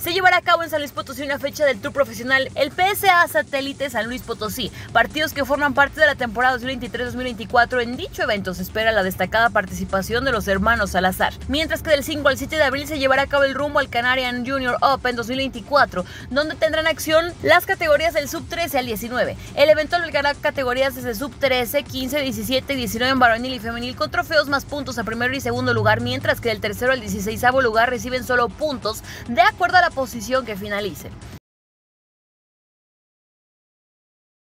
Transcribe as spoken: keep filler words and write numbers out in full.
Se llevará a cabo en San Luis Potosí una fecha del Tour Profesional, el P S A Satélite San Luis Potosí, partidos que forman parte de la temporada dos mil veintitrés dos mil veinticuatro. En dicho evento se espera la destacada participación de los hermanos Salazar, mientras que del cinco al siete de abril se llevará a cabo el rumbo al Canadian Junior Open dos mil veinticuatro, donde tendrán acción las categorías del sub trece al diecinueve. El evento albergará categorías desde sub trece, quince, diecisiete y diecinueve en varonil y femenil, con trofeos más puntos a primero y segundo lugar, mientras que del tercero al dieciseisavo lugar reciben solo puntos de acuerdo a la posición que finalicen.